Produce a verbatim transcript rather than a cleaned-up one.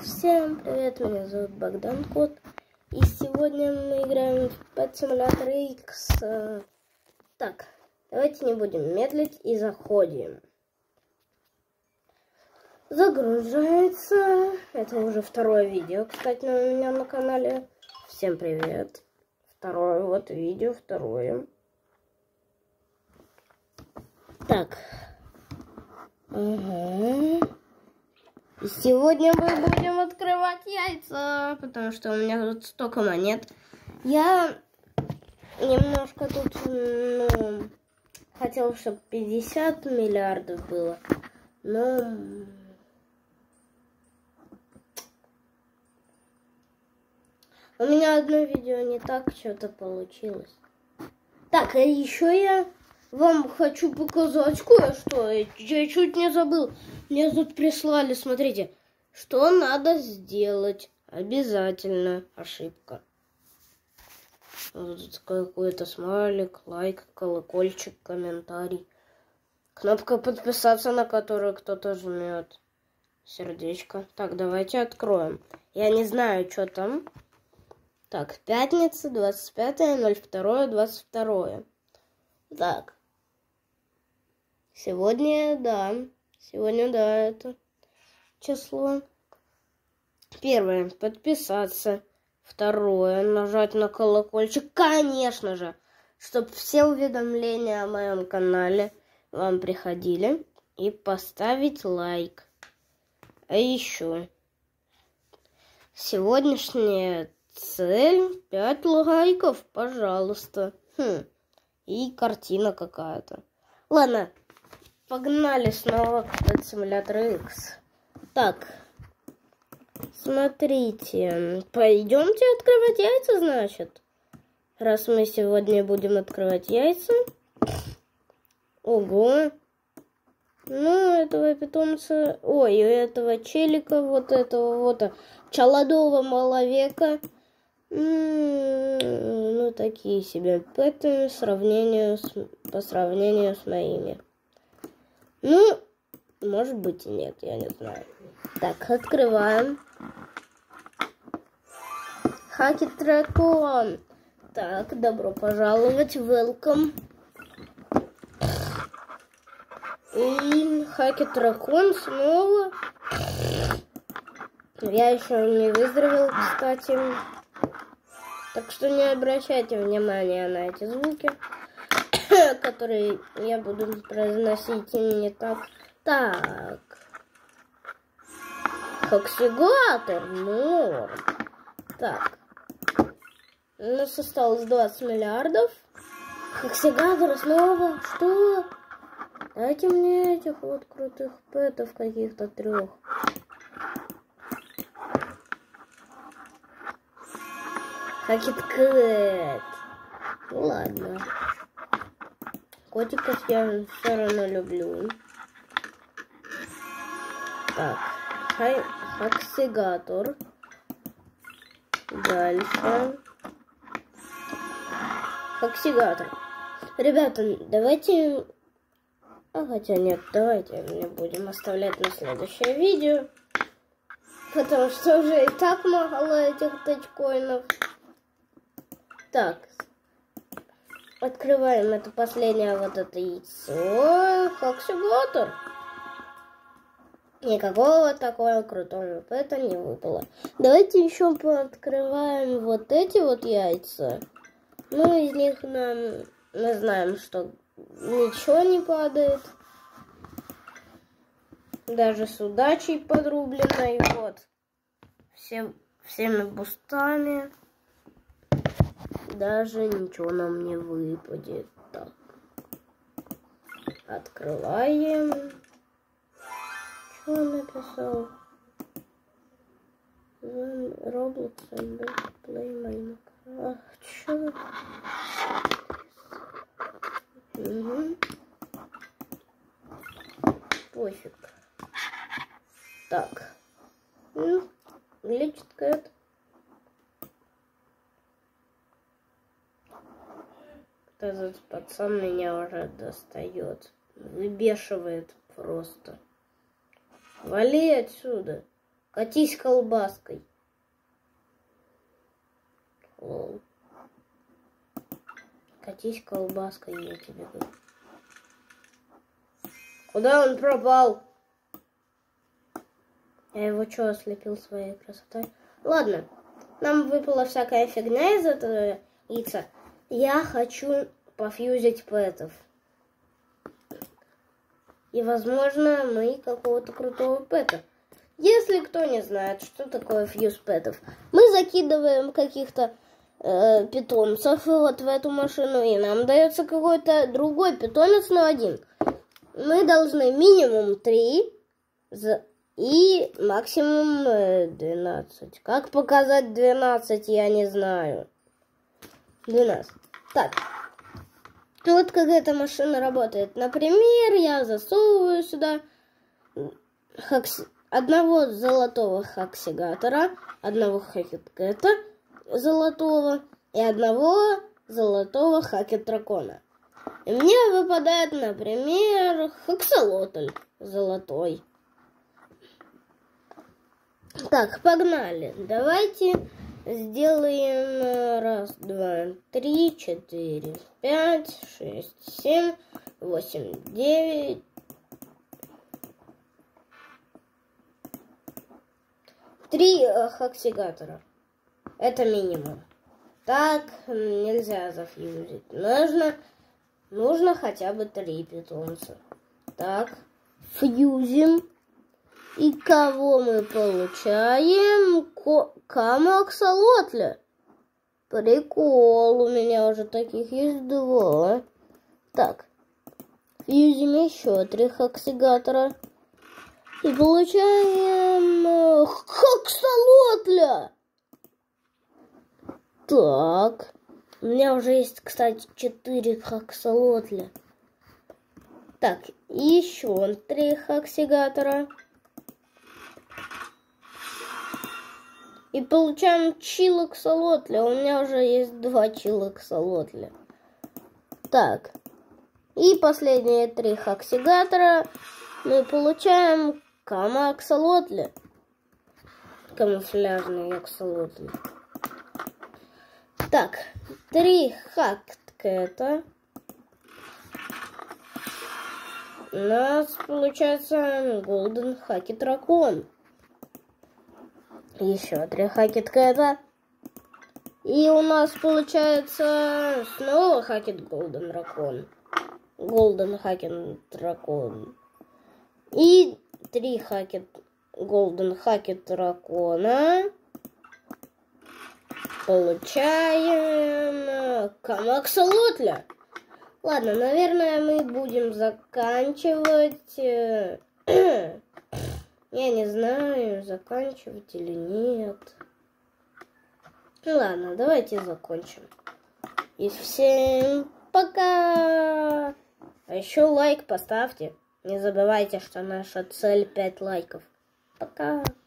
Всем привет, меня зовут Богдан Кот, и сегодня мы играем в Pet Simulator X. Так, давайте не будем медлить и заходим. Загружается. Это уже второе видео, кстати, у меня на канале. Всем привет. Второе вот видео, второе. Так. Ага. И сегодня мы будем открывать яйца, потому что у меня тут столько монет. Я немножко тут, ну, хотел, чтобы пятьдесят миллиардов было, но у меня одно видео не так что-то получилось. Так, а еще я вам хочу показать кое-что. Я чуть не забыл. Мне тут прислали, смотрите, что надо сделать. Обязательно. Ошибка. Вот тут какой-то смайлик, лайк, колокольчик, комментарий. Кнопка подписаться, на которую кто-то жмет. Сердечко. Так, давайте откроем. Я не знаю, что там. Так, пятница, двадцать пятое, ноль второе, двадцать второе. Так. Сегодня, да. Сегодня, да, это число. Первое. Подписаться. Второе. Нажать на колокольчик. Конечно же. Чтобы все уведомления о моем канале вам приходили. И поставить лайк. А еще. Сегодняшняя цель. пять лайков, пожалуйста. Хм. И картина какая-то. Ладно. Погнали снова в Pet Simulator X. Так, смотрите, пойдемте открывать яйца, значит. Раз мы сегодня будем открывать яйца. Ого. Ну, этого питомца... Ой, у этого челика, вот этого вот, челодового маловека. М-м-м, ну, такие себе пэты сравнению с... по сравнению с моими. Ну, может быть и нет, я не знаю. Так, открываем. Хакет Дракон. Так, добро пожаловать, welcome. И Хакет Дракон снова. Я еще не выздоровел, кстати. Так что не обращайте внимания на эти звуки, которые я буду произносить не так. Так. Хоксигатор. Норм. Так. У нас осталось двадцать миллиардов. Хоксигатор снова. Что? Дайте мне этих вот крутых пэтов каких-то трех. Хакет Кэт. Ладно. Котиков я все равно люблю. Так, хай, Хоксигатор. Дальше. Хоксигатор. Ребята, давайте... А хотя нет, давайте не будем оставлять на следующее видео. Потому что уже и так мало этих тачкоинов. Так. Открываем это последнее вот это яйцо. Хоксигатор. Никакого такого крутого пэта не выпало. Давайте еще открываем вот эти вот яйца. Ну, из них нам... Мы знаем, что ничего не падает. Даже с удачей подрубленной. Вот. Всем, всеми бустами. Даже ничего нам не выпадет. Так. Открываем. Что он написал? Roblox and Play Minecraft. Чё? Угу. Пофиг. Так. Ну, лечит Кэт. Этот пацан меня уже достает. Выбешивает просто. Вали отсюда. Катись колбаской. Лол. Катись колбаской, я тебе говорю. Куда он пропал? Я его что, ослепил своей красотой? Ладно, нам выпала всякая фигня из этого яйца. Я хочу пофьюзить пэтов. И, возможно, мы какого-то крутого пэта. Если кто не знает, что такое фьюз пэтов, мы закидываем каких-то э, питомцев вот в эту машину, и нам дается какой-то другой питомец на один. Мы должны минимум три и максимум двенадцать. Как показать двенадцать, я не знаю. двенадцать. Так. Вот как эта машина работает. Например, я засовываю сюда хакси... одного золотого хаксигатора, одного хакеткета золотого и одного золотого хакет-дракона. И мне выпадает, например, хаксолотль золотой. Так, погнали. Давайте сделаем раз, два, три, четыре, пять, шесть, семь, восемь, девять. Три хаксигатора. Это минимум. Так нельзя зафьюзить. Нужно, нужно хотя бы три питомца. Так, фьюзим. И кого мы получаем? Каму-аксолотля. Прикол, у меня уже таких есть два. Так, фьюзим еще три хаксигатора. И получаем хаксолотля. Так, у меня уже есть, кстати, четыре хаксолотля. Так, еще три хаксигатора. И получаем чилаксолотля. У меня уже есть два чилаксолотля. Так. И последние три хаксигатора мы получаем каму-аксолотля. Камуфляжный аксолотли. Так. Три хакеткета. У нас получается Голден Хакет-дракон. Еще три хакеткета. И у нас получается снова хакет Голден дракон. Голден хакет дракон. И три хакет Голден хакет дракона. Получаем каму-аксолотля. Ладно, наверное, мы будем заканчивать. Я не знаю, заканчивать или нет. Ну ладно, давайте закончим. И всем пока! А еще лайк поставьте. Не забывайте, что наша цель пять лайков. Пока!